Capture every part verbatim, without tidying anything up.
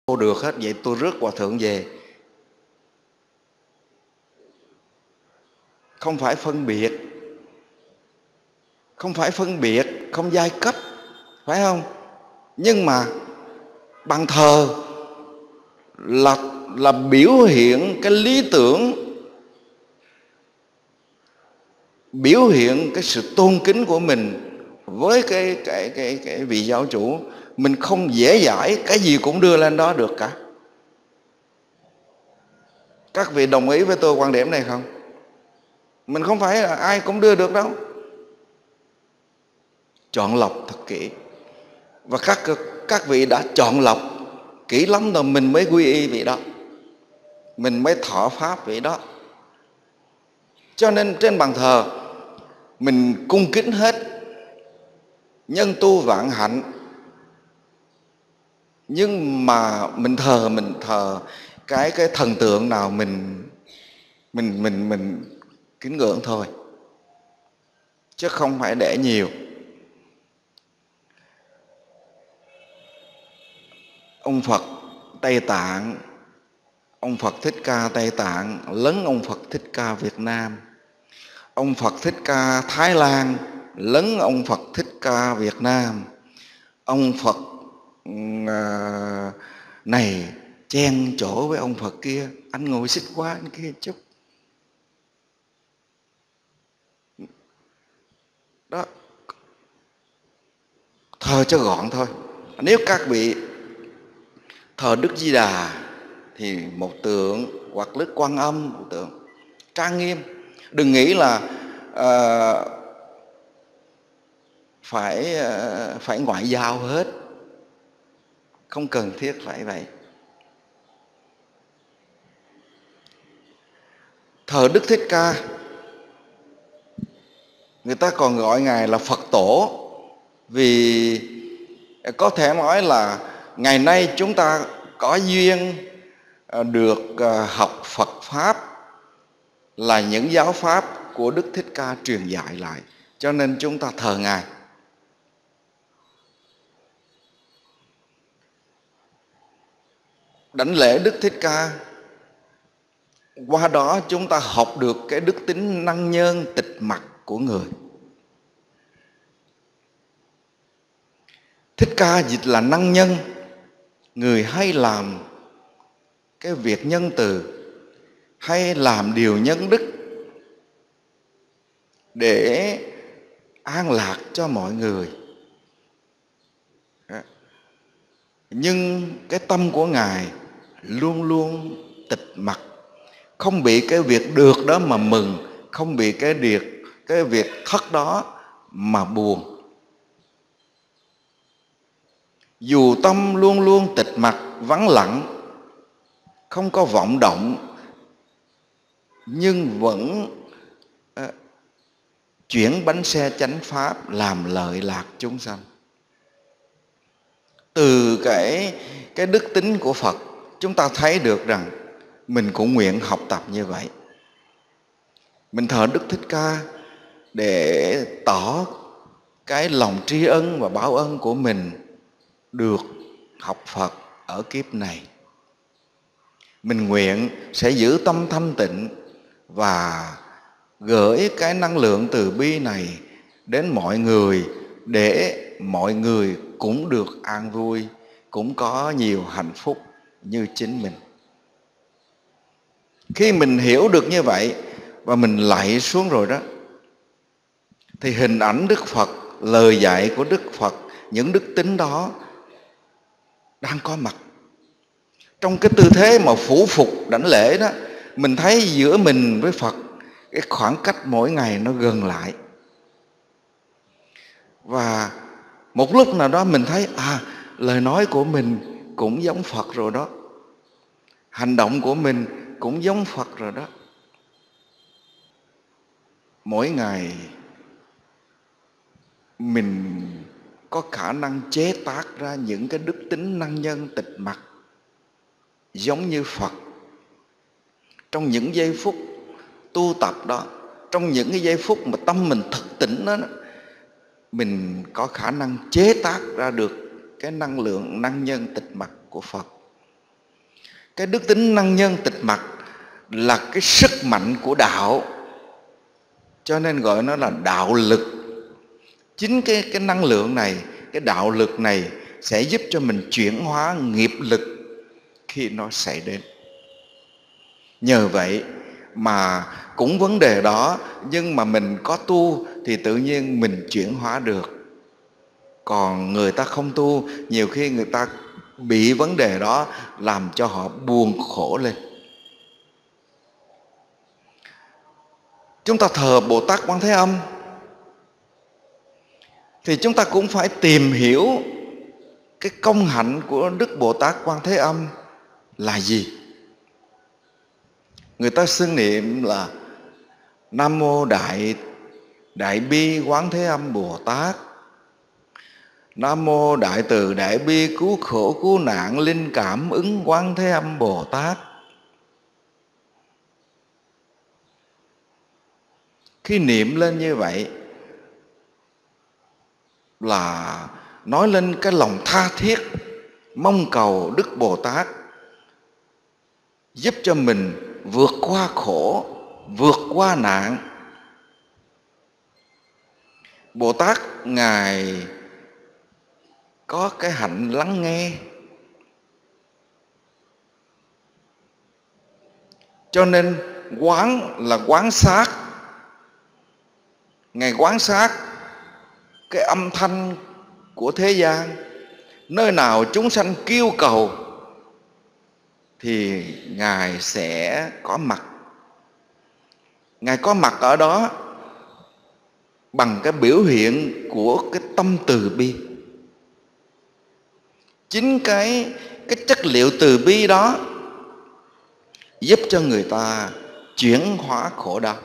được hết, vậy tôi rước hòa thượng về. Không phải phân biệt, không phải phân biệt, không giai cấp, phải không? Nhưng mà bàn thờ là là biểu hiện cái lý tưởng, biểu hiện cái sự tôn kính của mình với cái cái cái cái vị giáo chủ. Mình không dễ dãi cái gì cũng đưa lên đó được cả. Các vị đồng ý với tôi quan điểm này không? Mình không phải là ai cũng đưa được đâu. Chọn lọc thật kỹ. Và các các vị đã chọn lọc kỹ lắm rồi mình mới quy y vị đó, mình mới thọ pháp vị đó. Cho nên trên bàn thờ mình cung kính hết, nhân tu vạn hạnh. Nhưng mà mình thờ mình thờ cái cái thần tượng nào mình mình mình mình kính ngưỡng thôi, chứ không phải để nhiều. Ông Phật Tây Tạng, ông Phật Thích Ca Tây Tạng lấn ông Phật Thích Ca Việt Nam. Ông Phật Thích Ca Thái Lan lấn ông Phật Thích Ca Việt Nam. Ông Phật à, này chen chỗ với ông Phật kia, anh ngồi xích qua anh kia chút. Đó, thờ cho gọn thôi. Nếu các vị thờ Đức Di Đà thì một tượng, hoặc Đức Quan Âm một tượng trang nghiêm. Đừng nghĩ là uh, phải uh, phải ngoại giao hết, không cần thiết phải vậy. Thờ Đức Thích Ca, người ta còn gọi Ngài là Phật Tổ, vì có thể nói là ngày nay chúng ta có duyên được học Phật Pháp, là những giáo pháp của Đức Thích Ca truyền dạy lại, cho nên chúng ta thờ Ngài. Đảnh lễ Đức Thích Ca, qua đó chúng ta học được cái đức tính năng nhân tịch mặc của người. Thích Ca dịch là năng nhân, người hay làm cái việc nhân từ, hay làm điều nhân đức để an lạc cho mọi người. Nhưng cái tâm của Ngài luôn luôn tịch mặc, không bị cái việc được đó mà mừng, không bị cái việc cái việc thất đó mà buồn. Dù tâm luôn luôn tịch mặc vắng lặng, không có vọng động, nhưng vẫn uh, chuyển bánh xe chánh pháp làm lợi lạc chúng sanh. Từ cái cái đức tính của Phật, chúng ta thấy được rằng mình cũng nguyện học tập như vậy. Mình thờ Đức Thích Ca để tỏ cái lòng tri ân và báo ân của mình được học Phật ở kiếp này. Mình nguyện sẽ giữ tâm thanh tịnh và gửi cái năng lượng từ bi này đến mọi người, để mọi người cũng được an vui, cũng có nhiều hạnh phúc như chính mình. Khi mình hiểu được như vậy và mình lạy xuống rồi đó, thì hình ảnh Đức Phật, lời dạy của Đức Phật, những đức tính đó đang có mặt. Trong cái tư thế mà phủ phục đảnh lễ đó, mình thấy giữa mình với Phật cái khoảng cách mỗi ngày nó gần lại. Và một lúc nào đó mình thấy à, lời nói của mình cũng giống Phật rồi đó, hành động của mình cũng giống Phật rồi đó. Mỗi ngày mình có khả năng chế tác ra những cái đức tính năng nhân tịch mặc giống như Phật. Trong những giây phút tu tập đó, trong những cái giây phút mà tâm mình thực tỉnh đó, mình có khả năng chế tác ra được cái năng lượng năng nhân tịch mặc của Phật. Cái đức tính năng nhân tịch mặc là cái sức mạnh của đạo, cho nên gọi nó là đạo lực. Chính cái, cái năng lượng này, cái đạo lực này sẽ giúp cho mình chuyển hóa nghiệp lực khi nó xảy đến. Nhờ vậy mà cũng vấn đề đó, nhưng mà mình có tu thì tự nhiên mình chuyển hóa được. Còn người ta không tu, nhiều khi người ta bị vấn đề đó làm cho họ buồn khổ lên. Chúng ta thờ Bồ Tát Quan Thế Âm thì chúng ta cũng phải tìm hiểu cái công hạnh của Đức Bồ Tát Quan Thế Âm là gì. Người ta xưng niệm là Nam Mô Đại Đại Bi Quán Thế Âm Bồ Tát, Nam Mô Đại Từ Đại Bi Cứu Khổ Cứu Nạn Linh Cảm Ứng Quán Thế Âm Bồ Tát. Khi niệm lên như vậy là nói lên cái lòng tha thiết mong cầu Đức Bồ Tát giúp cho mình vượt qua khổ, vượt qua nạn. Bồ Tát Ngài có cái hạnh lắng nghe, cho nên quán là quán sát. Ngài quán sát cái âm thanh của thế gian, nơi nào chúng sanh kêu cầu thì Ngài sẽ có mặt. Ngài có mặt ở đó bằng cái biểu hiện của cái tâm từ bi. Chính cái cái chất liệu từ bi đó giúp cho người ta chuyển hóa khổ đau.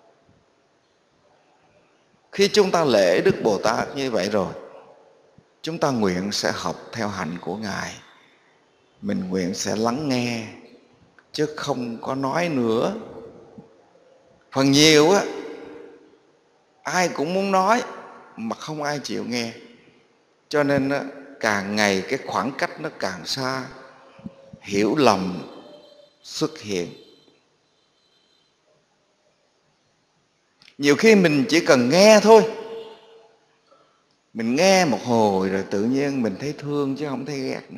Khi chúng ta lễ Đức Bồ Tát như vậy rồi, chúng ta nguyện sẽ học theo hạnh của Ngài. Mình nguyện sẽ lắng nghe, chứ không có nói nữa. Phần nhiều á, ai cũng muốn nói mà không ai chịu nghe. Cho nên á, càng ngày cái khoảng cách nó càng xa, hiểu lầm xuất hiện. Nhiều khi mình chỉ cần nghe thôi, mình nghe một hồi rồi tự nhiên mình thấy thương chứ không thấy ghét nữa.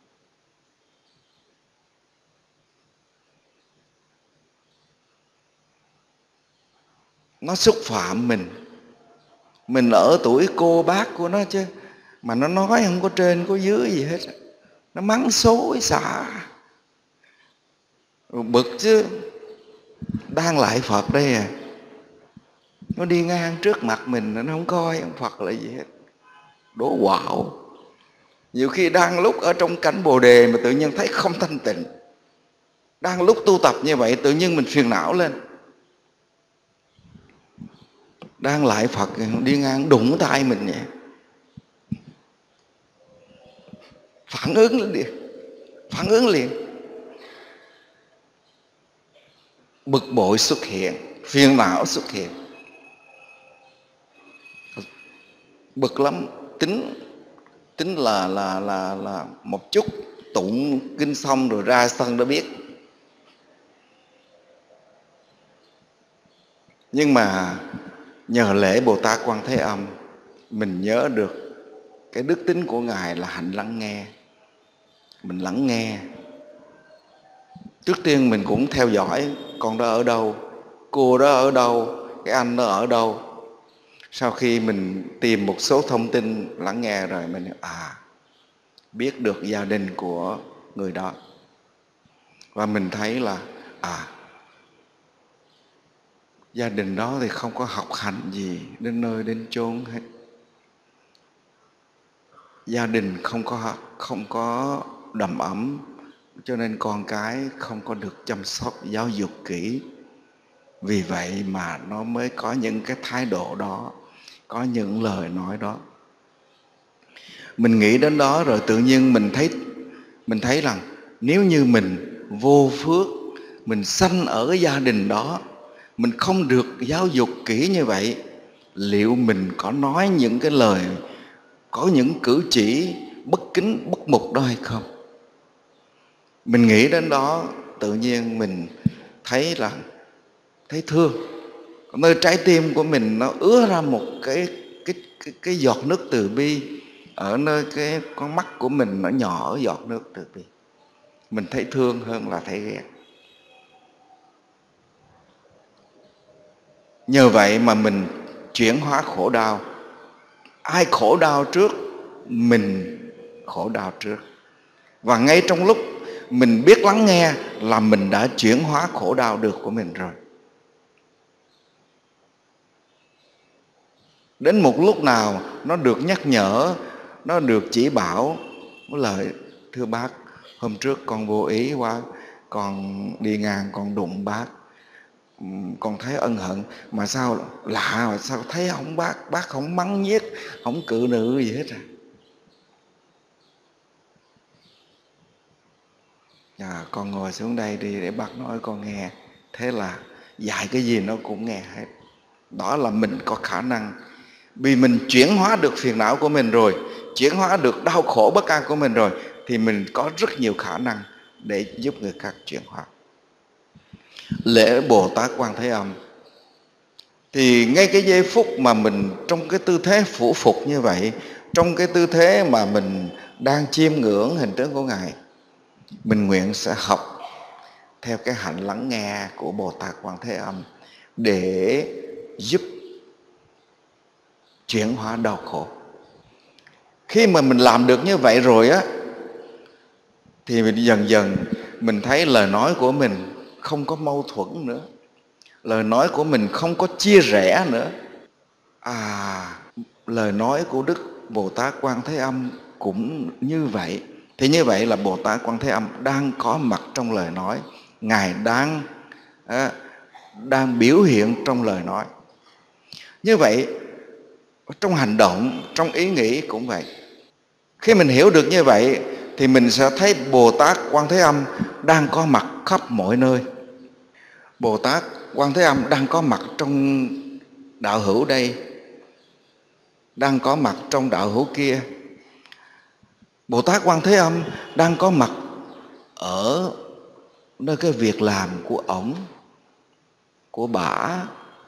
Nó xúc phạm mình. Mình ở tuổi cô bác của nó chứ, mà nó nói không có trên có dưới gì hết. Nó mắng xối xả, bực chứ. Đang lại Phật đây à, nó đi ngang trước mặt mình nó không coi ông Phật là gì hết. Đố quạo. Nhiều khi đang lúc ở trong cảnh Bồ Đề mà tự nhiên thấy không thanh tịnh. Đang lúc tu tập như vậy tự nhiên mình phiền não lên. Đang lại Phật đi ngang đụng tay mình vậy, phản ứng lên liền, phản ứng liền. Bực bội xuất hiện, phiền não xuất hiện. Bực lắm, tính tính là là là là một chút tụng kinh xong rồi ra sân đã biết. Nhưng mà nhờ lễ Bồ Tát Quan Thế Âm, mình nhớ được cái đức tính của Ngài là hạnh lắng nghe. Mình lắng nghe. Trước tiên mình cũng theo dõi con đó ở đâu, cô đó ở đâu, cái anh đó ở đâu. Sau khi mình tìm một số thông tin lắng nghe rồi, mình à biết được gia đình của người đó. Và mình thấy là à gia đình đó thì không có học hành gì đến nơi đến chốn hết. Gia đình không có không có đầm ấm, cho nên con cái không có được chăm sóc giáo dục kỹ. Vì vậy mà nó mới có những cái thái độ đó, có những lời nói đó. Mình nghĩ đến đó rồi tự nhiên mình thấy mình thấy rằng nếu như mình vô phước, mình sanh ở cái gia đình đó, mình không được giáo dục kỹ như vậy, liệu mình có nói những cái lời, có những cử chỉ bất kính, bất mục đó hay không? Mình nghĩ đến đó tự nhiên mình thấy là thấy thương. Nơi trái tim của mình nó ứa ra một cái cái cái, cái giọt nước từ bi. Ở nơi cái con mắt của mình nó nhỏ giọt nước từ bi. Mình thấy thương hơn là thấy ghét. Nhờ vậy mà mình chuyển hóa khổ đau. Ai khổ đau trước, mình khổ đau trước. Và ngay trong lúc mình biết lắng nghe là mình đã chuyển hóa khổ đau được của mình rồi. Đến một lúc nào nó được nhắc nhở, nó được chỉ bảo, một lời: thưa bác, hôm trước con vô ý quá, con đi ngang con đụng bác, con thấy ân hận, mà sao lạ, mà sao thấy không bác, bác không mắng nhiếc, không cự nữ gì hết à. À, con ngồi xuống đây đi để bác nói con nghe. Thế là dạy cái gì nó cũng nghe hết. Đó là mình có khả năng. Vì mình chuyển hóa được phiền não của mình rồi, chuyển hóa được đau khổ bất an của mình rồi, thì mình có rất nhiều khả năng để giúp người khác chuyển hóa. Lễ Bồ Tát Quan Thế Âm, thì ngay cái giây phút mà mình trong cái tư thế phủ phục như vậy, trong cái tư thế mà mình đang chiêm ngưỡng hình tướng của Ngài, mình nguyện sẽ học theo cái hạnh lắng nghe của Bồ Tát Quan Thế Âm để giúp chuyển hóa đau khổ. Khi mà mình làm được như vậy rồi á, thì mình dần dần mình thấy lời nói của mình không có mâu thuẫn nữa, lời nói của mình không có chia rẽ nữa. À, lời nói của Đức Bồ Tát Quan Thế Âm cũng như vậy. Thì như vậy là Bồ Tát Quan Thế Âm đang có mặt trong lời nói. Ngài đang à, đang biểu hiện trong lời nói. Như vậy trong hành động, trong ý nghĩ cũng vậy. Khi mình hiểu được như vậy thì mình sẽ thấy Bồ Tát Quan Thế Âm đang có mặt khắp mọi nơi. Bồ Tát Quan Thế Âm đang có mặt trong đạo hữu đây, đang có mặt trong đạo hữu kia. Bồ Tát Quan Thế Âm đang có mặt ở nơi cái việc làm của ổng, của bả.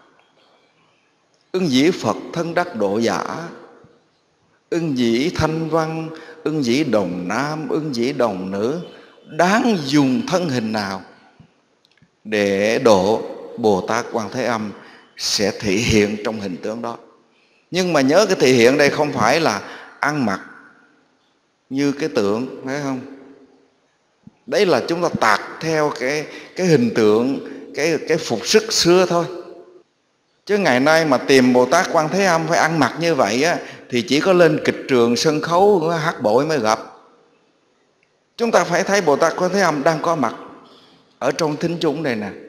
Ưng dĩ Phật thân đắc độ giả, ưng dĩ thanh văn, ưng dĩ đồng nam, ưng dĩ đồng nữ, đáng dùng thân hình nào để độ Bồ Tát Quan Thế Âm sẽ thể hiện trong hình tướng đó. Nhưng mà nhớ cái thể hiện đây không phải là ăn mặc như cái tượng, phải không? Đấy là chúng ta tạc theo cái cái hình tượng, cái cái phục sức xưa thôi. Chứ ngày nay mà tìm Bồ Tát Quan Thế Âm phải ăn mặc như vậy á, thì chỉ có lên kịch trường sân khấu hát bội mới gặp. Chúng ta phải thấy Bồ Tát Quan Thế Âm đang có mặt ở trong thính chúng này nè.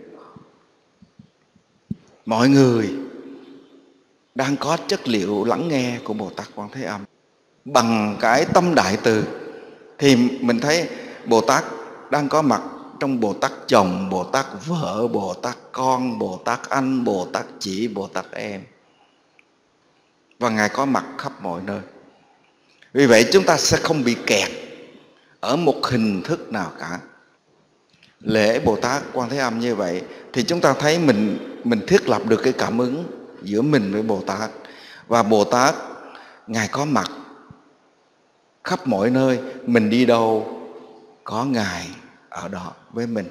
Mọi người đang có chất liệu lắng nghe của Bồ Tát Quan Thế Âm. Bằng cái tâm đại từ thì mình thấy Bồ Tát đang có mặt trong Bồ Tát chồng, Bồ Tát vợ, Bồ Tát con, Bồ Tát anh, Bồ Tát chị, Bồ Tát em. Và Ngài có mặt khắp mọi nơi. Vì vậy chúng ta sẽ không bị kẹt ở một hình thức nào cả. Lễ Bồ Tát Quan Thế Âm như vậy thì chúng ta thấy mình mình thiết lập được cái cảm ứng giữa mình với Bồ Tát. Và Bồ Tát Ngài có mặt khắp mọi nơi, mình đi đâu có Ngài ở đó với mình.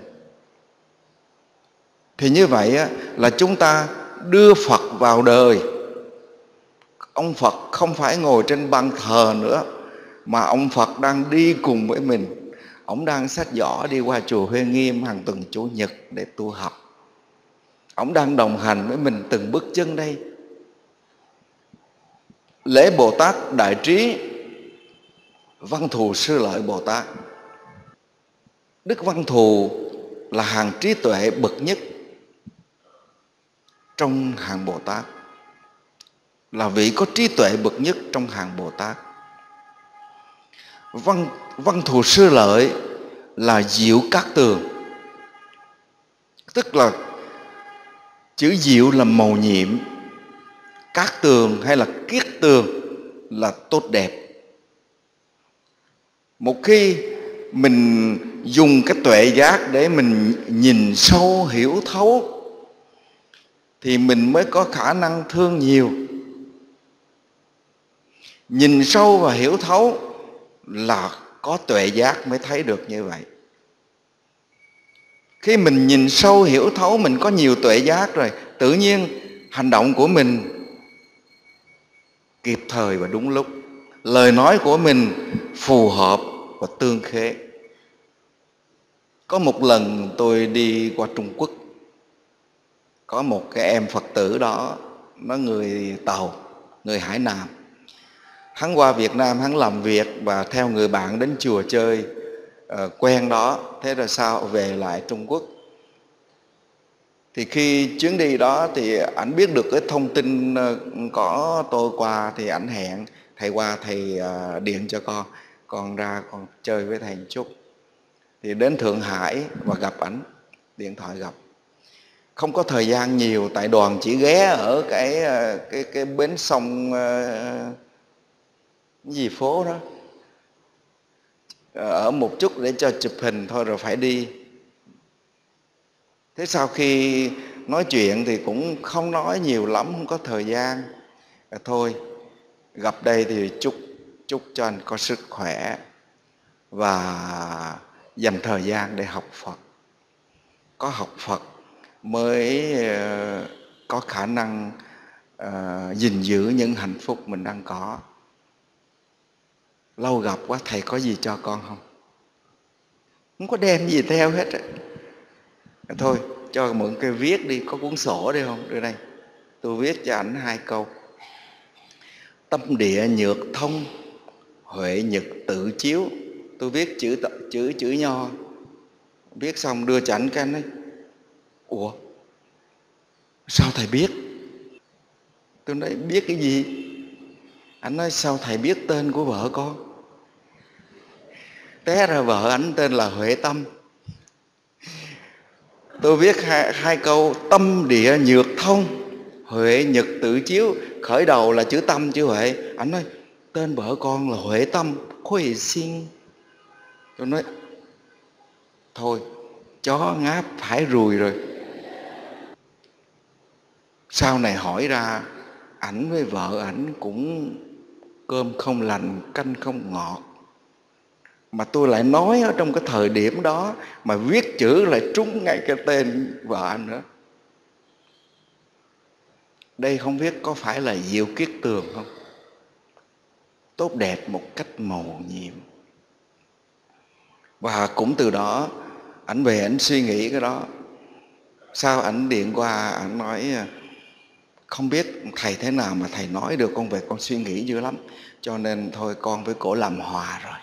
Thì như vậy á, là chúng ta đưa Phật vào đời. Ông Phật không phải ngồi trên ban thờ nữa, mà ông Phật đang đi cùng với mình. Ông đang xách giỏ đi qua chùa Huệ Nghiêm hàng tuần Chủ nhật để tu học. Ông đang đồng hành với mình từng bước chân đây. Lễ Bồ Tát Đại Trí Văn Thù Sư Lợi Bồ Tát. Đức Văn Thù là hàng trí tuệ bậc nhất trong hàng Bồ Tát, là vị có trí tuệ bậc nhất trong hàng Bồ Tát. Văn, văn Thù Sư Lợi là diệu cát tường, tức là chữ diệu là màu nhiệm, cát tường hay là kiết tường là tốt đẹp. Một khi mình dùng cái tuệ giác để mình nhìn sâu hiểu thấu thì mình mới có khả năng thương nhiều. Nhìn sâu và hiểu thấu là có tuệ giác mới thấy được như vậy. Khi mình nhìn sâu hiểu thấu, mình có nhiều tuệ giác rồi, tự nhiên hành động của mình kịp thời và đúng lúc, lời nói của mình phù hợp và tương khế. Có một lần tôi đi qua Trung Quốc, có một cái em Phật tử đó, nó người Tàu, người Hải Nam. Hắn qua Việt Nam, hắn làm việc và theo người bạn đến chùa chơi, uh, quen đó. Thế rồi sao về lại Trung Quốc. Thì khi chuyến đi đó thì ảnh biết được cái thông tin có tôi qua, thì ảnh hẹn thầy qua, thầy uh, điện cho con, con ra con chơi với thầy một chút. Thì đến Thượng Hải và gặp ảnh, điện thoại gặp. Không có thời gian nhiều, tại đoàn chỉ ghé ở cái cái cái bến sông uh, cái gì phố đó, ở một chút để cho chụp hình thôi rồi phải đi. Thế sau khi nói chuyện thì cũng không nói nhiều lắm, không có thời gian. À, thôi gặp đây thì chúc chúc cho anh có sức khỏe và dành thời gian để học Phật. Có học Phật mới uh, có khả năng uh, gìn giữ những hạnh phúc mình đang có. Lâu gặp quá, thầy có gì cho con không? Không có đem gì theo hết á. À, thôi cho mượn cái viết đi, có cuốn sổ đây không? Đưa đây, tôi viết cho ảnh hai câu. Tâm địa nhược thông, huệ nhật tự chiếu. Tôi viết chữ chữ chữ nho, viết xong đưa cho ảnh, cái anh ấy: ủa sao thầy biết? Tôi nói biết cái gì? Anh nói sao thầy biết tên của vợ con? Té ra vợ ảnh tên là Huệ Tâm. Tôi viết hai, hai câu: tâm địa nhược thông, huệ nhật tự chiếu. Khởi đầu là chữ tâm chữ huệ. Anh nói tên vợ con là Huệ Tâm, Huệ Xin. Tôi nói thôi, chó ngáp phải ruồi rồi. Sau này hỏi ra, ảnh với vợ ảnh cũng cơm không lành canh không ngọt. Mà tôi lại nói ở trong cái thời điểm đó, mà viết chữ lại trúng ngay cái tên vợ anh nữa. Đây không biết có phải là diệu kiết tường không? Tốt đẹp một cách mầu nhiệm. Và cũng từ đó ảnh về ảnh suy nghĩ cái đó. Sau ảnh điện qua, ảnh nói không biết thầy thế nào mà thầy nói được, con về con suy nghĩ dữ lắm, cho nên thôi con với cổ làm hòa rồi.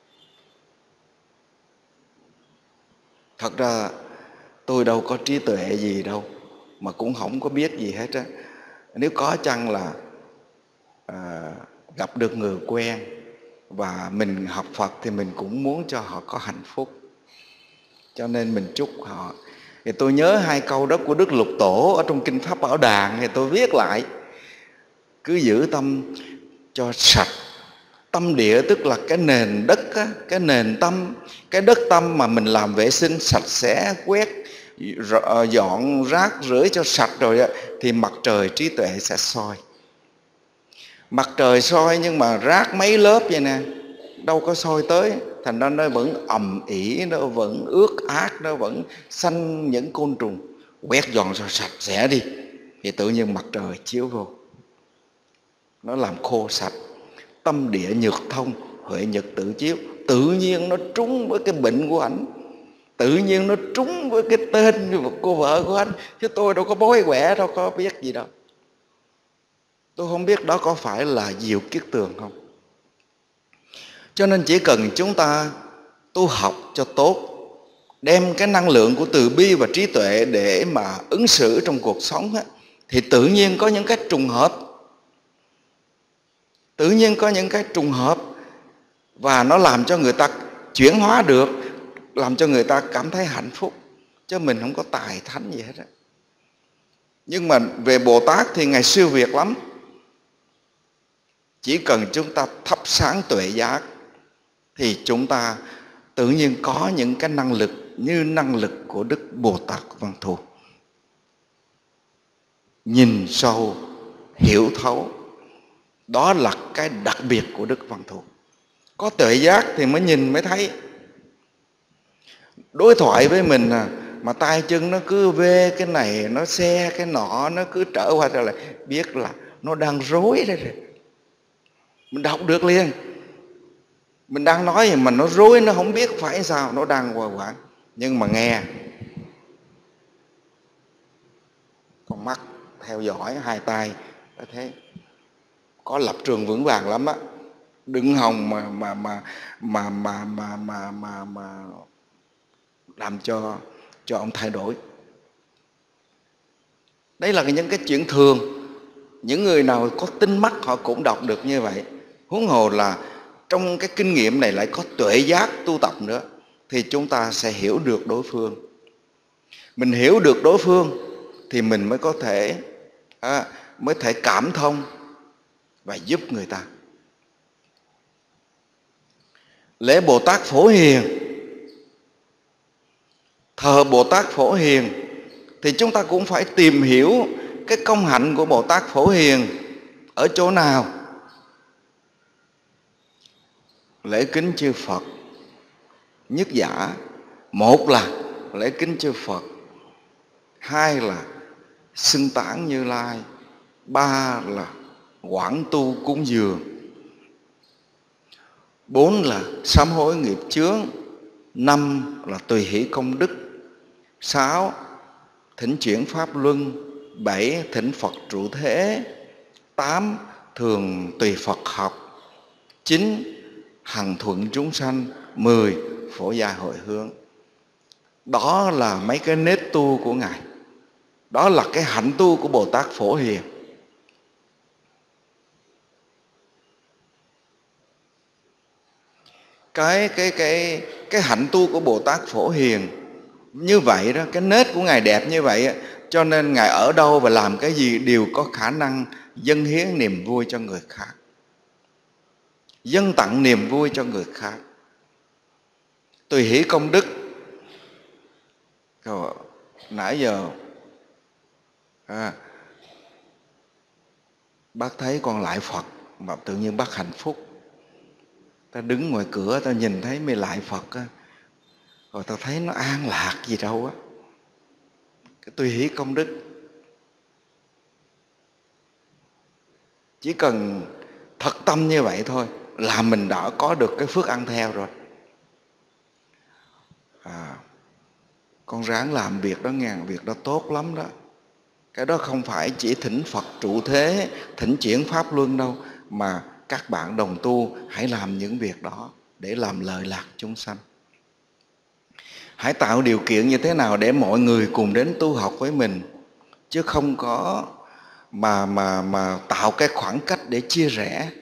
Thật ra tôi đâu có trí tuệ gì đâu, mà cũng không có biết gì hết á. Nếu có chăng là à, gặp được người quen và mình học Phật thì mình cũng muốn cho họ có hạnh phúc, cho nên mình chúc họ. Thì tôi nhớ hai câu đó của Đức Lục Tổ ở trong Kinh Pháp Bảo Đàn, thì tôi viết lại: cứ giữ tâm cho sạch. Tâm địa tức là cái nền đất á, cái nền tâm, cái đất tâm mà mình làm vệ sinh sạch sẽ, quét dọn rác rưởi cho sạch rồi á, thì mặt trời trí tuệ sẽ soi. Mặt trời soi nhưng mà rác mấy lớp vậy nè, đâu có soi tới, thành ra nó vẫn ầm ĩ, nó vẫn ướt át, nó vẫn sanh những côn trùng. Quét dọn cho sạch sẽ đi thì tự nhiên mặt trời chiếu vô, nó làm khô sạch. Tâm địa nhược thông, huệ nhật tự chiếu. Tự nhiên nó trúng với cái bệnh của ảnh, tự nhiên nó trúng với cái tên của vợ của anh. Chứ tôi đâu có bói quẻ, đâu có biết gì đâu. Tôi không biết đó có phải là diệu kiết tường không. Cho nên chỉ cần chúng ta tu học cho tốt, đem cái năng lượng của từ bi và trí tuệ để mà ứng xử trong cuộc sống á, thì tự nhiên có những cái trùng hợp. Tự nhiên có những cái trùng hợp và nó làm cho người ta chuyển hóa được, làm cho người ta cảm thấy hạnh phúc. Chứ mình không có tài thánh gì hết á. Nhưng mà về Bồ Tát thì Ngài siêu việt lắm. Chỉ cần chúng ta thắp sáng tuệ giác thì chúng ta tự nhiên có những cái năng lực như năng lực của Đức Bồ Tát Văn Thù. Nhìn sâu, hiểu thấu, đó là cái đặc biệt của Đức Văn Thù. Có tuệ giác thì mới nhìn mới thấy. Đối thoại với mình à, mà tay chân nó cứ vê cái này, nó xe cái nọ, nó cứ trở qua trở lại, biết là nó đang rối đấy rồi. Mình đọc được liền. Mình đang nói gì mà nó rối, nó không biết phải sao, nó đang hòa quảng. Nhưng mà nghe, con mắt theo dõi, hai tay có thế, có lập trường vững vàng lắm á. Đừng hòng mà mà mà mà mà mà mà mà, mà làm cho cho ông thay đổi. Đấy là những cái chuyện thường. Những người nào có tinh mắt họ cũng đọc được như vậy. Huống hồ là trong cái kinh nghiệm này lại có tuệ giác tu tập nữa, thì chúng ta sẽ hiểu được đối phương. Mình hiểu được đối phương thì mình mới có thể à, mới thể cảm thông và giúp người ta. Lễ Bồ Tát Phổ Hiền, thờ Bồ Tát Phổ Hiền, thì chúng ta cũng phải tìm hiểu cái công hạnh của Bồ Tát Phổ Hiền ở chỗ nào. Lễ kính chư Phật nhất giả, một là lễ kính chư Phật, hai là xưng tán Như Lai, ba là quảng tu cúng dường, bốn là sám hối nghiệp chướng, năm là tùy hỷ công đức, sáu thỉnh chuyển pháp luân, bảy thỉnh Phật trụ thế, tám thường tùy Phật học, chín hằng thuận chúng sanh, mười phổ gia hồi hướng. Đó là mấy cái nếp tu của Ngài. Đó là cái hạnh tu của Bồ Tát Phổ Hiền. Cái cái cái cái hạnh tu của Bồ Tát Phổ Hiền như vậy đó, cái nết của Ngài đẹp như vậy, cho nên Ngài ở đâu và làm cái gì đều có khả năng dâng hiến niềm vui cho người khác, dâng tặng niềm vui cho người khác. Tùy hỷ công đức. Rồi, nãy giờ à, bác thấy con lại Phật mà tự nhiên bác hạnh phúc. Ta đứng ngoài cửa ta nhìn thấy mấy lại Phật á, rồi ta thấy nó an lạc gì đâu á. Cái tùy hỷ công đức. Chỉ cần thật tâm như vậy thôi là mình đã có được cái phước ăn theo rồi. À, con ráng làm việc đó nghe, việc đó tốt lắm đó. Cái đó không phải chỉ thỉnh Phật trụ thế, thỉnh chuyển pháp luân đâu, mà các bạn đồng tu hãy làm những việc đó để làm lợi lạc chúng sanh. Hãy tạo điều kiện như thế nào để mọi người cùng đến tu học với mình, chứ không có mà mà mà tạo cái khoảng cách để chia rẽ.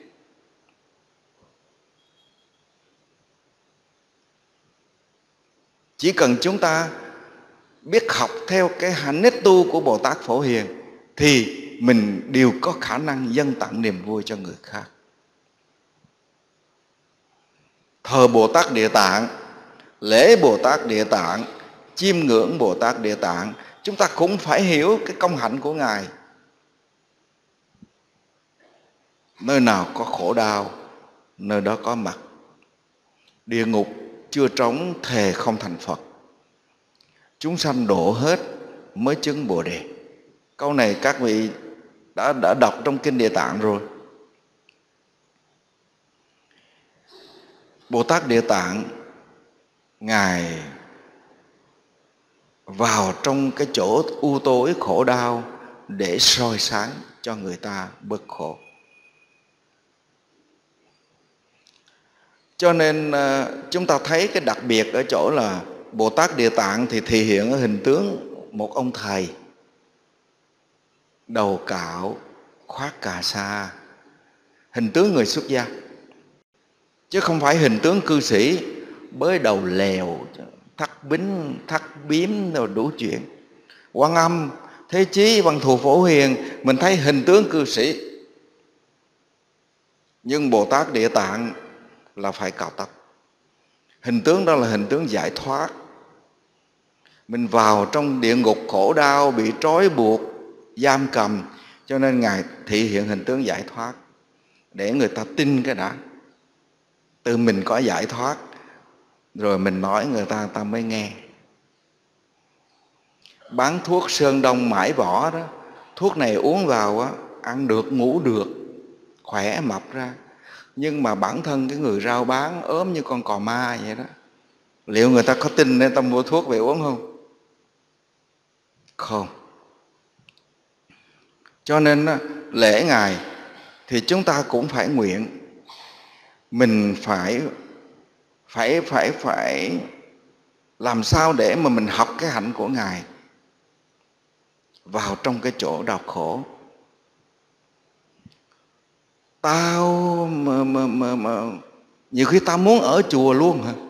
Chỉ cần chúng ta biết học theo cái hạnh nết tu của Bồ Tát Phổ Hiền thì mình đều có khả năng dâng tặng niềm vui cho người khác. Thờ Bồ Tát Địa Tạng, lễ Bồ Tát Địa Tạng, chiêm ngưỡng Bồ Tát Địa Tạng, chúng ta cũng phải hiểu cái công hạnh của Ngài. Nơi nào có khổ đau, nơi đó có mặt. Địa ngục chưa trống thề không thành Phật. Chúng sanh độ hết mới chứng Bồ Đề. Câu này các vị đã, đã đọc trong Kinh Địa Tạng rồi. Bồ Tát Địa Tạng, Ngài vào trong cái chỗ u tối khổ đau để soi sáng cho người ta bớt khổ. Cho nên chúng ta thấy cái đặc biệt ở chỗ là Bồ Tát Địa Tạng thì thể hiện ở hình tướng một ông thầy đầu cạo, khoác cà sa, hình tướng người xuất gia, chứ không phải hình tướng cư sĩ bới đầu lèo, thắt bính, thắt biếm rồi đủ chuyện. Quan Âm, Thế Chí, Văn Thù, Phổ Hiền mình thấy hình tướng cư sĩ, nhưng Bồ Tát Địa Tạng là phải cạo tóc. Hình tướng đó là hình tướng giải thoát. Mình vào trong địa ngục khổ đau, bị trói buộc, giam cầm, cho nên Ngài thị hiện hình tướng giải thoát để người ta tin cái đã. Tự mình có giải thoát rồi mình nói người ta, người ta mới nghe. Bán thuốc Sơn Đông mãi bỏ đó, thuốc này uống vào á, ăn được, ngủ được, khỏe mập ra. Nhưng mà bản thân cái người rao bán ốm như con cò ma vậy đó. Liệu người ta có tin nên ta mua thuốc về uống không? Không. Cho nên lễ Ngài thì chúng ta cũng phải nguyện, mình phải phải phải phải làm sao để mà mình học cái hạnh của Ngài vào trong cái chỗ đau khổ. Tao mà, mà, mà, mà nhiều khi tao muốn ở chùa luôn hả?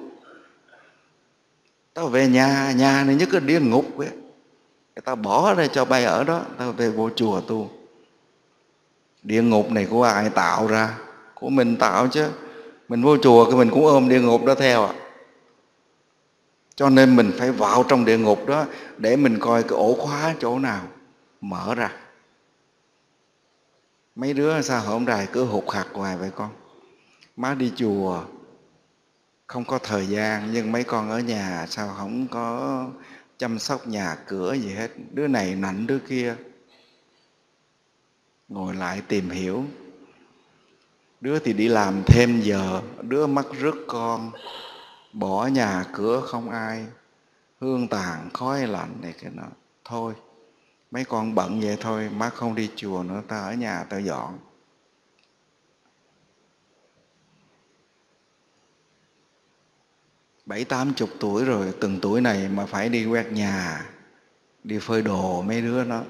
Tao về nhà, nhà này như cái địa ngục vậy. Tao bỏ ra cho bay ở đó, tao về vô chùa tu. Địa ngục này của ai tạo ra? Của mình tạo chứ. Mình vô chùa cái mình cũng ôm địa ngục đó theo ạ. À. Cho nên mình phải vào trong địa ngục đó để mình coi cái ổ khóa chỗ nào mở ra. Mấy đứa sao hôm nay cứ hụt hạt hoài vậy con? Má đi chùa không có thời gian, nhưng mấy con ở nhà sao không có chăm sóc nhà cửa gì hết. Đứa này nạnh đứa kia. Ngồi lại tìm hiểu. Đứa thì đi làm thêm giờ, đứa mắc rước con, bỏ nhà cửa không ai, hương tàn khói lạnh này cái nó. Thôi mấy con bận vậy thôi, má không đi chùa nữa, ta ở nhà ta dọn. Bảy tám chục tuổi rồi, từng tuổi này mà phải đi quét nhà, đi phơi đồ mấy đứa nó.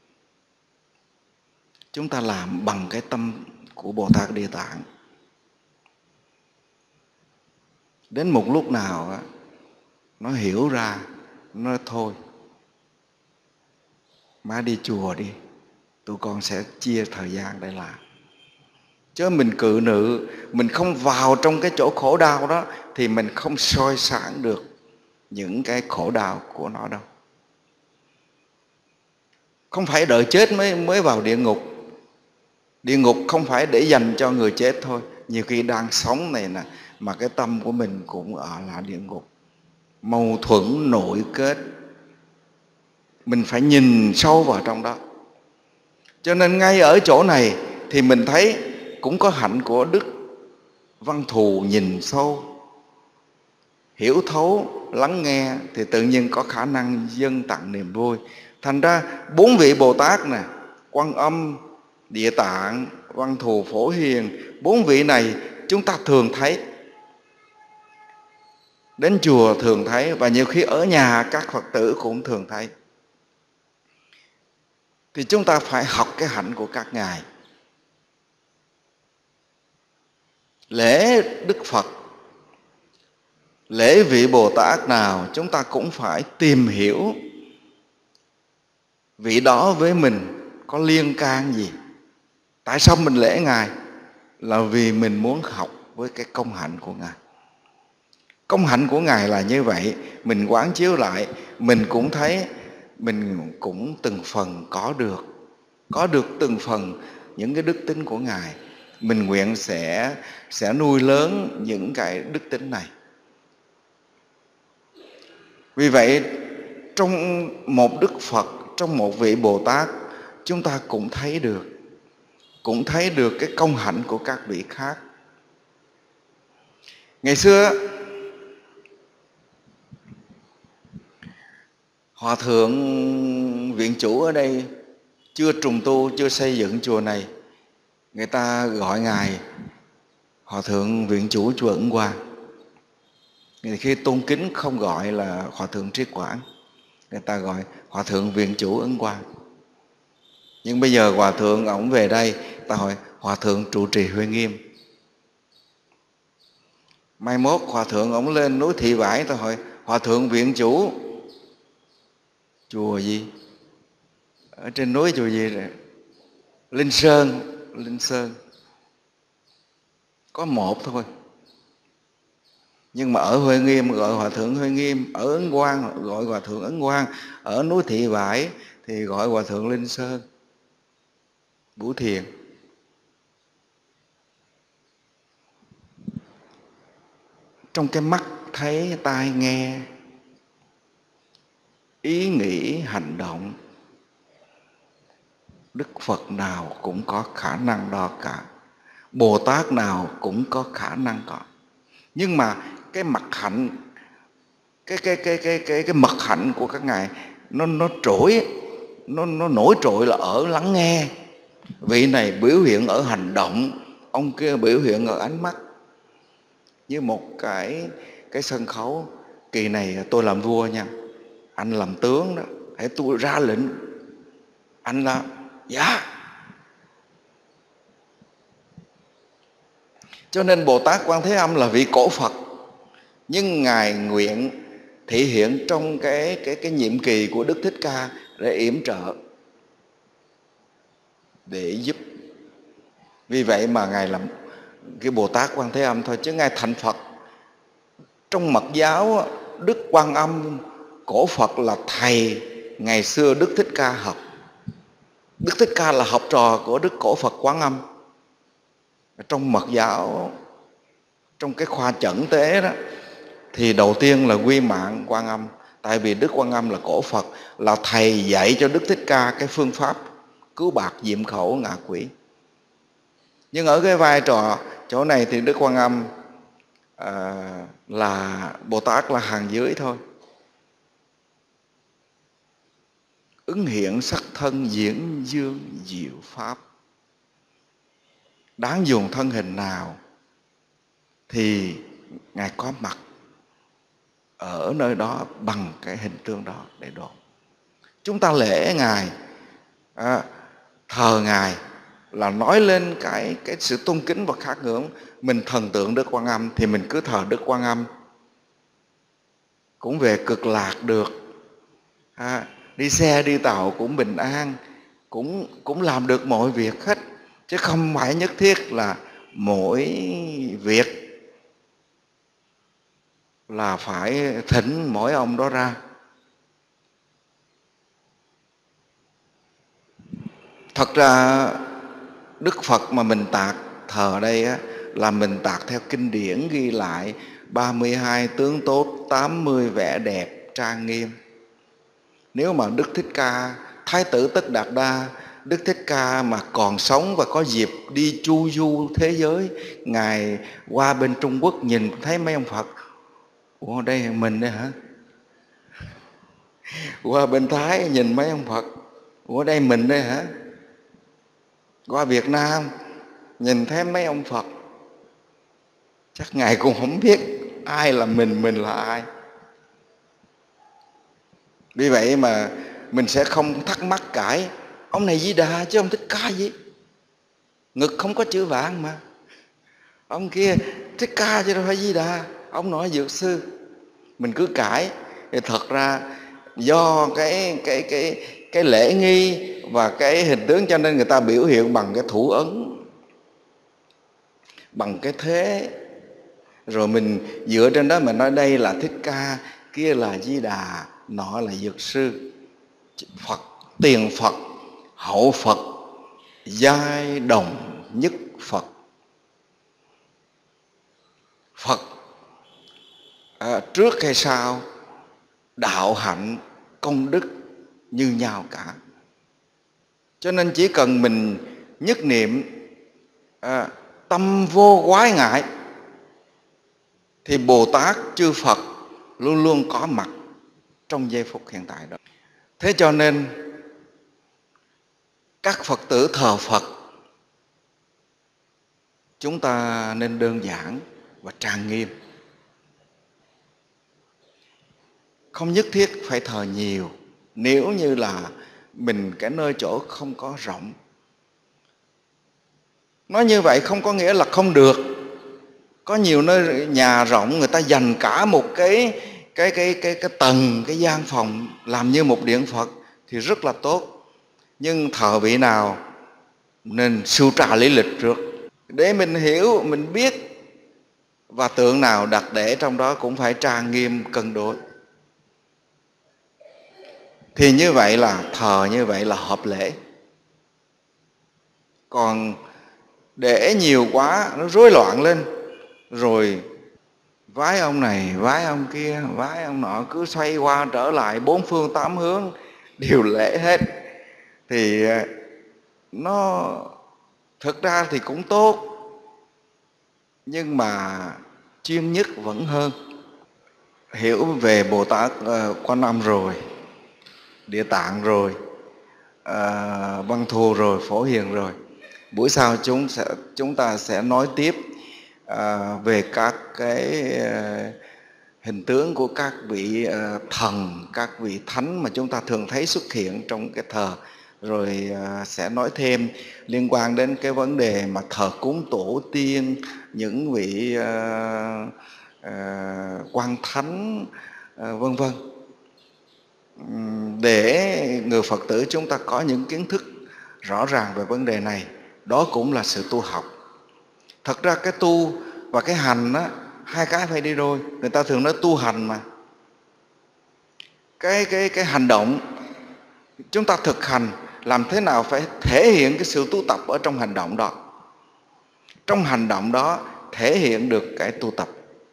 Chúng ta làm bằng cái tâm của Bồ Tát Địa Tạng. Đến một lúc nào á, nó hiểu ra, nó nói thôi, má đi chùa đi, tụi con sẽ chia thời gian để làm. Chứ mình cự nữ, mình không vào trong cái chỗ khổ đau đó thì mình không soi sáng được những cái khổ đau của nó đâu. Không phải đợi chết mới mới vào địa ngục. Địa ngục không phải để dành cho người chết thôi. Nhiều khi đang sống này nè, mà cái tâm của mình cũng ở là địa ngục. Mâu thuẫn nội kết. Mình phải nhìn sâu vào trong đó. Cho nên ngay ở chỗ này thì mình thấy cũng có hạnh của Đức Văn Thù nhìn sâu, hiểu thấu, lắng nghe thì tự nhiên có khả năng dâng tặng niềm vui. Thành ra bốn vị Bồ Tát nè, Quan Âm, Địa Tạng, Văn Thù, Phổ Hiền, bốn vị này chúng ta thường thấy. Đến chùa thường thấy, và nhiều khi ở nhà các Phật tử cũng thường thấy. Thì chúng ta phải học cái hạnh của các ngài. Lễ Đức Phật, lễ vị Bồ Tát nào chúng ta cũng phải tìm hiểu vị đó với mình có liên can gì. Tại sao mình lễ Ngài? Là vì mình muốn học với cái công hạnh của Ngài. Công hạnh của Ngài là như vậy. Mình quán chiếu lại, mình cũng thấy mình cũng từng phần có được. Có được từng phần những cái đức tính của Ngài. Mình nguyện sẽ, sẽ nuôi lớn những cái đức tính này. Vì vậy trong một Đức Phật, trong một vị Bồ Tát, chúng ta cũng thấy được cũng thấy được cái công hạnh của các vị khác. Ngày xưa Hòa thượng viện chủ ở đây chưa trùng tu, chưa xây dựng chùa này, người ta gọi Ngài Hòa thượng viện chủ chùa Ấn Quang. Khi tôn kính không gọi là Hòa thượng Trí Quảng, người ta gọi Hòa thượng viện chủ Ấn Quang. Nhưng bây giờ Hòa thượng ổng về đây, ta hỏi Hòa thượng trụ trì Huệ Nghiêm. Mai mốt Hòa thượng ổng lên núi Thị Vải, ta hỏi Hòa thượng viện chủ chùa gì? Ở trên núi chùa gì rồi? Linh Sơn. Linh Sơn có một thôi. Nhưng mà ở Huệ Nghiêm gọi Hòa Thượng Huệ Nghiêm, ở Ấn Quang gọi Hòa Thượng Ấn Quang, ở núi Thị Vải thì gọi Hòa Thượng Linh Sơn, Vũ Thiền. Trong cái mắt thấy, tai nghe, ý nghĩ, hành động, Đức Phật nào cũng có khả năng đó cả, Bồ Tát nào cũng có khả năng đó. Nhưng mà cái mặt hạnh, cái cái cái cái cái cái mật hạnh của các ngài nó nó trỗi, nó nó nổi trội là ở lắng nghe. Vị này biểu hiện ở hành động, ông kia biểu hiện ở ánh mắt. Như một cái cái sân khấu, kỳ này tôi làm vua nha, anh làm tướng đó, hãy tôi ra lệnh, anh là dạ. Cho nên Bồ Tát Quan Thế Âm là vị cổ Phật, nhưng ngài nguyện thể hiện trong cái cái cái nhiệm kỳ của Đức Thích Ca để yểm trợ, để giúp. Vì vậy mà ngài làm cái Bồ Tát Quan Thế Âm thôi, chứ ngài thành Phật. Trong Mật giáo, Đức Quan Âm cổ Phật là thầy ngày xưa Đức Thích Ca học. Đức Thích Ca là học trò của Đức Cổ Phật Quán Âm. Trong Mật giáo, trong cái khoa chẩn tế đó, thì đầu tiên là quy mạng Quan Âm. Tại vì Đức Quan Âm là cổ Phật, là thầy dạy cho Đức Thích Ca cái phương pháp cứu bạc diệm khẩu ngạ quỷ. Nhưng ở cái vai trò chỗ này thì Đức Quan Âm à, là Bồ Tát là hàng dưới thôi. Ứng hiện sắc thân diễn dương diệu pháp. Đáng dùng thân hình nào thì ngài có mặt ở nơi đó bằng cái hình tượng đó để độ. Chúng ta lễ ngài, à, thờ ngài là nói lên cái cái sự tôn kính và khát ngưỡng. Mình thần tượng Đức Quan Âm thì mình cứ thờ Đức Quan Âm, cũng về cực lạc được, à, đi xe đi tàu cũng bình an, cũng cũng làm được mọi việc hết, chứ không phải nhất thiết là mỗi việc là phải thỉnh mỗi ông đó ra. Thật ra Đức Phật mà mình tạc thờ ở đây á, là mình tạc theo kinh điển ghi lại ba mươi hai tướng tốt, tám mươi vẻ đẹp trang nghiêm. Nếu mà Đức Thích Ca, Thái tử Tất Đạt Đa, Đức Thích Ca mà còn sống và có dịp đi chu du thế giới, ngài qua bên Trung Quốc nhìn thấy mấy ông Phật, ủa đây mình đây hả? Qua bên Thái nhìn mấy ông Phật, ủa đây mình đây hả? Qua Việt Nam nhìn thấy mấy ông Phật, chắc ngài cũng không biết ai là mình, mình là ai. Vì vậy mà mình sẽ không thắc mắc cãi ông này Di Đà chứ ông Thích Ca gì, ngực không có chữ vàng mà. Ông kia Thích Ca chứ đâu phải Di Đà, ông nói Dược Sư. Mình cứ cãi thì thật ra do cái cái cái cái lễ nghi và cái hình tướng, cho nên người ta biểu hiện bằng cái thủ ấn, bằng cái thế, rồi mình dựa trên đó mình nói đây là Thích Ca, kia là Di Đà, nọ là Dược Sư. Phật, tiền Phật, hậu Phật, giai đồng nhất Phật. Phật à, trước hay sau, đạo hạnh công đức như nhau cả. Cho nên chỉ cần mình nhất niệm à, tâm vô quái ngại thì Bồ Tát chư Phật luôn luôn có mặt trong giây phút hiện tại đó. Thế cho nên các Phật tử thờ Phật chúng ta nên đơn giản và trang nghiêm, không nhất thiết phải thờ nhiều. Nếu như là mình cái nơi chỗ không có rộng, nói như vậy không có nghĩa là không được. Có nhiều nơi nhà rộng người ta dành cả một cái cái cái cái cái tầng, cái gian phòng làm như một điện Phật thì rất là tốt. Nhưng thờ vị nào nên sưu trà lý lịch trước để mình hiểu, mình biết và tượng nào đặt để trong đó cũng phải trang nghiêm cân đối. Thì như vậy là thờ như vậy là hợp lễ. Còn để nhiều quá nó rối loạn lên, rồi vái ông này, vái ông kia, vái ông nọ, cứ xoay qua trở lại bốn phương tám hướng đều lễ hết, thì nó thực ra thì cũng tốt, nhưng mà chuyên nhất vẫn hơn. Hiểu về Bồ Tát uh, Quan Âm rồi, Địa Tạng rồi, uh, Văn Thù rồi, Phổ Hiền rồi, buổi sau chúng sẽ chúng ta sẽ nói tiếp uh, về các cái uh, hình tướng của các vị uh, thần, các vị thánh mà chúng ta thường thấy xuất hiện trong cái thờ. Rồi uh, sẽ nói thêm liên quan đến cái vấn đề mà thờ cúng tổ tiên, những vị uh, uh, quan thánh, uh, vân vân, để người Phật tử chúng ta có những kiến thức rõ ràng về vấn đề này. Đó cũng là sự tu học. Thật ra cái tu và cái hành á, hai cái phải đi đôi. Người ta thường nói tu hành mà. Cái cái cái hành động chúng ta thực hành làm thế nào phải thể hiện cái sự tu tập ở trong hành động đó. Trong hành động đó thể hiện được cái tu tập.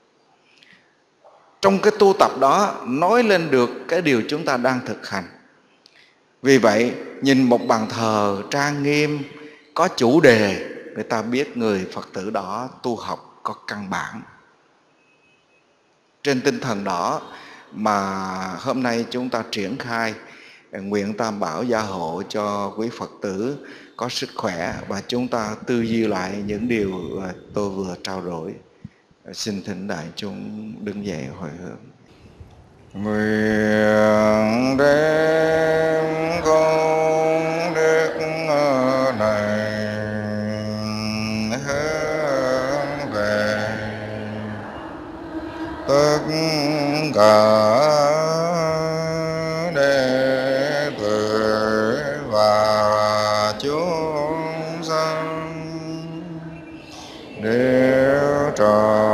Trong cái tu tập đó nói lên được cái điều chúng ta đang thực hành. Vì vậy nhìn một bàn thờ trang nghiêm có chủ đề, người ta biết người Phật tử đó tu học có căn bản. Trên tinh thần đó mà hôm nay chúng ta triển khai nguyện Tam Bảo gia hộ cho quý Phật tử có sức khỏe, và chúng ta tư duy lại những điều tôi vừa trao đổi. Xin thỉnh đại chúng đứng dậy hồi hướng. Nguyện đem công đức này hướng về tất cả đệ tử và chúng sanh đều trọn